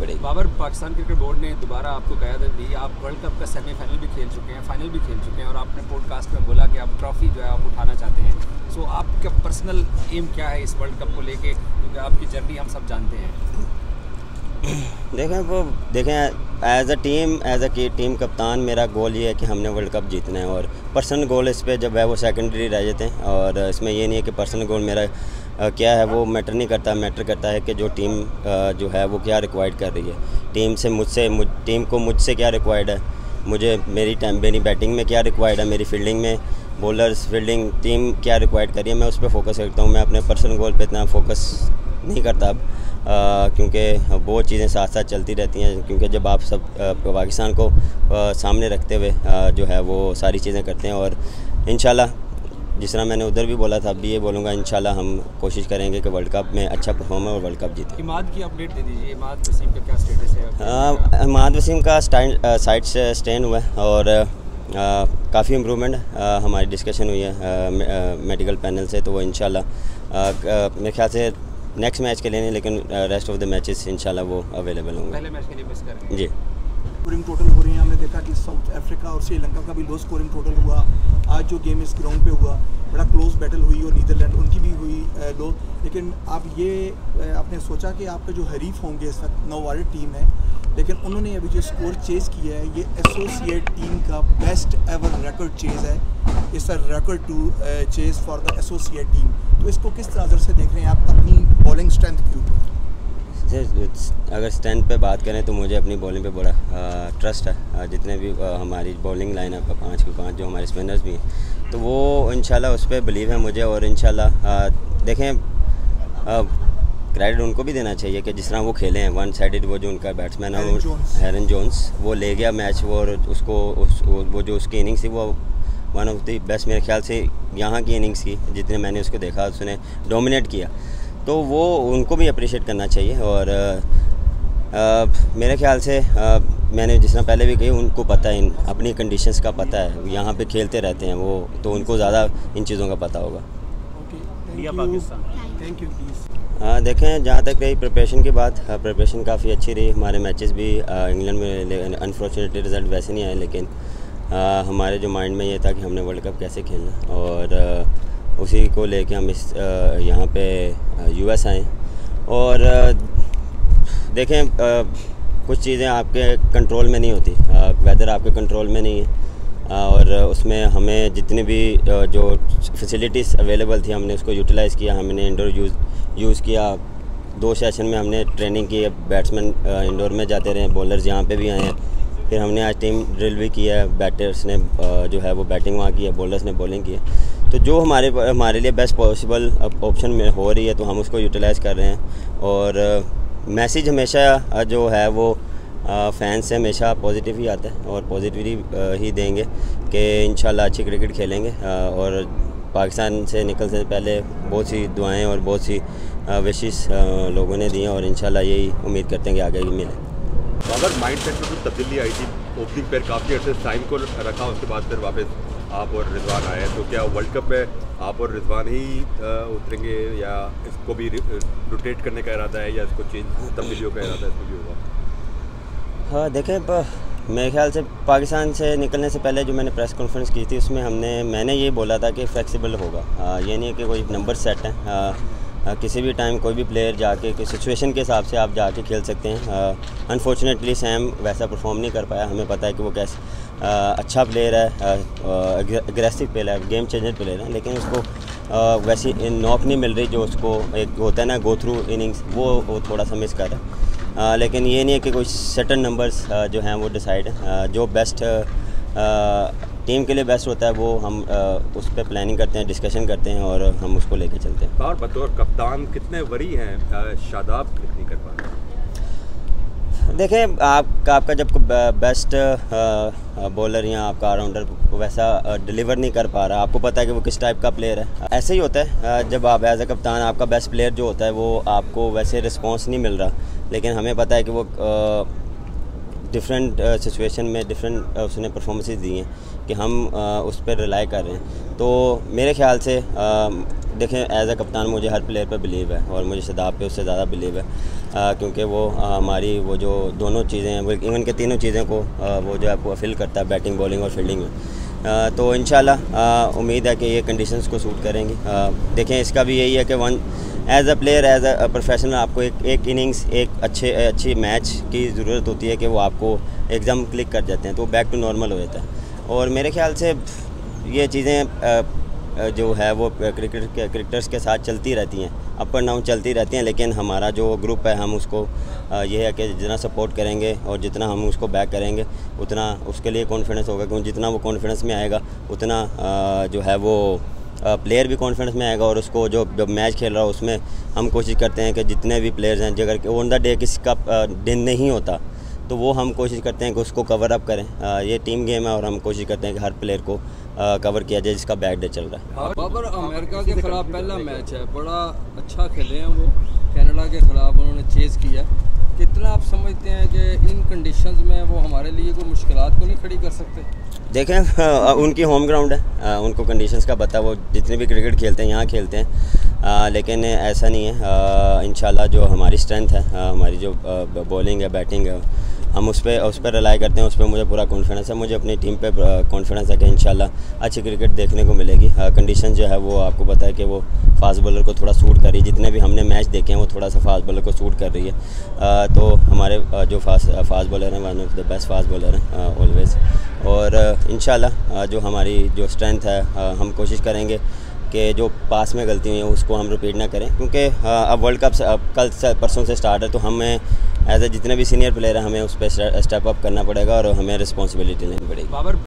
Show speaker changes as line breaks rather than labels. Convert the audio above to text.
पड़ेगी।
Babar, Pakistan cricket board ने दोबारा आपको क़यादत दी, आप वर्ल्ड कप का सेमीफाइनल भी खेल चुके हैं, फाइनल भी खेल चुके हैं और आपने पॉडकास्ट में बोला कि आप ट्रॉफ़ी जो है आप उठाना चाहते हैं। सो आपका पर्सनल एम क्या है इस वर्ल्ड कप को लेके, क्योंकि आपकी जर्नी हम सब जानते हैं।
देखें एज अ टीम कप्तान मेरा गोल ये है कि हमने वर्ल्ड कप जीतना है, और पर्सनल गोल इस पे जब है वो सेकेंडरी रह जाते हैं। और इसमें ये नहीं है कि पर्सनल गोल मेरा क्या है वो मैटर नहीं करता। मैटर करता है कि जो टीम जो है वो क्या रिक्वायर्ड कर रही है, टीम को मुझसे क्या रिक्वायर्ड है, मुझे मेरी बैटिंग में क्या रिक्वायर्ड है, मेरी फील्डिंग में बॉलर्स फील्डिंग टीम क्या रिक्वायर्ड कर रही है, मैं उस पर फोकस करता हूँ। मैं अपने पर्सनल गोल पे इतना फोकस नहीं करता अब, क्योंकि बहुत चीज़ें साथ साथ चलती रहती हैं। क्योंकि जब आप सब पाकिस्तान को सामने रखते हुए जो है वो सारी चीज़ें करते हैं, और इंशाल्लाह जिस तरह मैंने उधर भी बोला था अब भी ये बोलूँगा, इंशाल्लाह हम कोशिश करेंगे कि वर्ल्ड कप में अच्छा परफॉर्म और वर्ल्ड कप जीते।
इमाद की अपडेट दे दीजिए, इमाद वसीम का क्या स्टेटस है?
इमाद वसीम का साइड से स्टैंड हुआ है और काफ़ी इम्प्रूवमेंट हमारी डिस्कशन हुई है मेडिकल पैनल से, तो वो इंशाल्लाह मेरे ख्याल से नेक्स्ट मैच के लिए नहीं, लेकिन रेस्ट ऑफ द मैचेस इंशाल्लाह वो अवेलेबल होंगे।
पहले मैच के लिए मिस करेंगे
जी।
स्कोरिंग टोटल हो रही है, हमने देखा कि साउथ अफ्रीका और श्रीलंका का भी लो स्कोरिंग टोटल हुआ। आज जो गेम इस ग्राउंड पे हुआ बड़ा क्लोज बैटल हुई, और नीदरलैंड उनकी भी हुई लो। लेकिन आप ये आपने सोचा कि आपके जो हरीफ होंगे इस वक्त नौवारी टीम है, लेकिन उन्होंने अभी जो स्कोर चेज़ किया है ये एसोसिएट टीम का बेस्ट एवर रिकॉर्ड चेज़ है। It's a record to chase for the associate team. तो इसको किस नज़र से देख रहे हैं आप अपनी बॉलिंग स्ट्रेंथ के ऊपर?
अगर स्ट्रेंथ पे बात करें तो मुझे अपनी बॉलिंग पे बड़ा ट्रस्ट है। जितने भी हमारी बॉलिंग लाइन अप 5 के 5 जो हमारे स्पिनर्स भी हैं, तो वो इंशाल्लाह उस पर बिलीव है मुझे। और इंशाल्लाह देखें क्रेडिट उनको भी देना चाहिए कि जिस तरह वो खेले हैं वन साइडेड, वो जो उनका बैट्समैन है हेरन जोन्स, वो ले गया मैच वो, और वो जो उसकी इनिंग्स थी वो वन ऑफ द बेस्ट मेरे ख्याल से यहाँ की इनिंग्स की, जितने मैंने उसको देखा उसने डोमिनेट किया, तो वो उनको भी अप्रिशिएट करना चाहिए। और मेरे ख्याल से मैंने जिस तरह पहले भी कही, उनको पता है अपनी कंडीशंस का पता है, यहाँ पे खेलते रहते हैं वो, तो उनको ज़्यादा इन चीज़ों का पता होगा।
Thank you please.
देखें जहाँ तक रही प्रिपरेशन की बात, प्रिपरेशन काफ़ी अच्छी रही। हमारे मैचेस भी इंग्लैंड में अनफॉर्चुनेटली रिज़ल्ट वैसे नहीं आए, लेकिन हमारे जो माइंड में ये था कि हमने वर्ल्ड कप कैसे खेलना, और उसी को लेके हम इस यहाँ पे यूएस आए। और देखें कुछ चीज़ें आपके कंट्रोल में नहीं होती, वेदर आपके कंट्रोल में नहीं है, और उसमें हमें जितनी भी जो फैसिलिटीज़ अवेलेबल थी हमने उसको यूटिलाइज़ किया। हमने इंडोर यूज़ किया, 2 सेशन में हमने ट्रेनिंग की। बैट्समैन इंडोर में जाते रहे, बॉलर्स यहाँ पे भी आए हैं। फिर हमने आज टीम ड्रिल भी किया है, बैटर्स ने जो है वो बैटिंग वहाँ की है, बॉलर्स ने बॉलिंग की है। तो जो हमारे लिए बेस्ट पॉसिबल ऑप्शन में हो रही है तो हम उसको यूटिलाइज़ कर रहे हैं। और मैसेज हमेशा जो है वो फैंस से हमेशा पॉजिटिव ही आता है, और पॉजिटिव ही देंगे कि इंशाल्लाह अच्छी क्रिकेट खेलेंगे। और पाकिस्तान से निकलने से पहले बहुत सी दुआएं और बहुत सी विशेस लोगों ने दी हैं, और इंशाल्लाह यही उम्मीद करते हैं कि आगे भी मिले।
अगर माइंड सेट में कुछ तब्दीली आई थी, ओपनिंग पर काफ़ी अर्से टाइम को रखा, उसके बाद फिर वापस आप और रिजवान आए, तो क्या वर्ल्ड कप में आप और रिजवान ही उतरेंगे, या इसको भी रोटेट करने का इरादा है, या इसको तब्दीलियों का इरादा इसमें भी होगा?
हाँ देखें, मेरे ख्याल से पाकिस्तान से निकलने से पहले जो मैंने प्रेस कॉन्फ्रेंस की थी उसमें मैंने ये बोला था कि फ्लेक्सिबल होगा। ये नहीं है कि कोई नंबर सेट है, किसी भी टाइम कोई भी प्लेयर जाके किसी सिचुएशन के हिसाब से आप जाके खेल सकते हैं। अनफॉर्चुनेटली सैम वैसा परफॉर्म नहीं कर पाया। हमें पता है कि वो कैसे अच्छा प्लेयर है, एग्रेसिव प्लेयर है, गेम चेंजर प्लेयर है, लेकिन उसको वैसी नॉक नहीं मिल रही जो उसको एक होता है ना गो थ्रू इनिंग्स, वो थोड़ा सा मिस कर रहा है। लेकिन ये नहीं है कि कोई सर्टन नंबर्स जो हैं वो डिसाइड है। जो बेस्ट टीम के लिए बेस्ट होता है वो हम उस पर प्लानिंग करते हैं, डिस्कशन करते हैं, और हम उसको लेके चलते हैं।
और बतौर कप्तान कितने वरी हैं, शादाब कितनी कर पा रहे हैं?
देखें आपका जब बेस्ट बॉलर या आपका ऑलराउंडर वैसा डिलीवर नहीं कर पा रहा, आपको पता है कि वो किस टाइप का प्लेयर है, ऐसे ही होता है। जब आप एज अ कप्तान आपका बेस्ट प्लेयर जो होता है वो आपको वैसे रिस्पॉन्स नहीं मिल रहा, लेकिन हमें पता है कि वो डिफरेंट सिचुएशन में डिफरेंट उसने परफॉर्मेंसेस दी हैं कि हम उस पर रिलाई कर रहे हैं। तो मेरे ख्याल से देखें एज अ कप्तान मुझे हर प्लेयर पर बिलीव है और मुझे शदाब पे उससे ज़्यादा बिलीव है, क्योंकि वो हमारी वो जो दोनों चीज़ें हैं, वो इवन के तीनों चीज़ें को वो जो है आपको फिल करता है, बैटिंग बॉलिंग और फील्डिंग में। तो इंशाल्लाह उम्मीद है कि ये कंडीशंस को सूट करेंगी। देखें इसका भी यही है कि one as a player, as a professional आपको एक इनिंग्स, एक अच्छी मैच की ज़रूरत होती है कि वो आपको एकदम क्लिक कर जाते हैं, तो बैक टू नॉर्मल हो जाता है। और मेरे ख्याल से ये चीज़ें जो है वो क्रिकेटर्स के साथ चलती रहती हैं, अप एंड डाउन चलती रहती हैं, लेकिन हमारा जो ग्रुप है हम उसको ये है कि जितना सपोर्ट करेंगे और जितना हम उसको बैक करेंगे उतना उसके लिए कॉन्फिडेंस होगा, क्योंकि जितना वो कॉन्फिडेंस में आएगा उतना जो है वो प्लेयर भी कॉन्फिडेंस में आएगा। और उसको जो मैच खेल रहा है उसमें हम कोशिश करते हैं कि जितने भी प्लेयर्स हैं, अगर ऑन द डे किसी का दिन नहीं होता तो वो हम कोशिश करते हैं कि उसको कवर अप करें। ये टीम गेम है और हम कोशिश करते हैं कि हर प्लेयर को कवर किया जाए जिसका बैड डे चल रहा है।
बाबर, अमेरिका के ख़िलाफ़ पहला मैच है, बड़ा अच्छा खेले हैं वो, कनाडा के ख़िलाफ़ उन्होंने चेज़ किया। कितना आप समझते हैं कि इन कंडीशंस में वो हमारे लिए कोई मुश्किलात को नहीं खड़ी कर सकते?
देखें उनकी होम ग्राउंड है, उनको कंडीशंस का पता, वो जितने भी क्रिकेट खेलते हैं यहाँ खेलते हैं, लेकिन ऐसा नहीं है। इंशाल्लाह जो हमारी स्ट्रेंथ है, हमारी जो बॉलिंग है, बैटिंग है, हम उस पर रिलाई करते हैं, उस पर मुझे पूरा कॉन्फिडेंस है। मुझे अपनी टीम पे कॉन्फिडेंस है कि इंशाल्लाह अच्छी क्रिकेट देखने को मिलेगी। कंडीशन जो है वो आपको पता है कि वो फास्ट बॉलर को थोड़ा सूट कर रही है, जितने भी हमने मैच देखे हैं वो थोड़ा सा फास्ट बॉलर को सूट कर रही है। तो हमारे जो फास्ट बॉलर हैं one of the best fast bowler हैं ऑलवेज़। और इंशाल्लाह जो हमारी जो स्ट्रेंथ है, हम कोशिश करेंगे कि जो पास में गलती हुई है उसको हम रिपीट ना करें, क्योंकि अब वर्ल्ड कप कल से परसों से स्टार्ट है, तो हमें एज ए जितने भी सीनियर प्लेयर हैं हमें उस पर स्टेप अप करना पड़ेगा और हमें रिस्पॉन्सिबिलिटी लेनी पड़ेगी।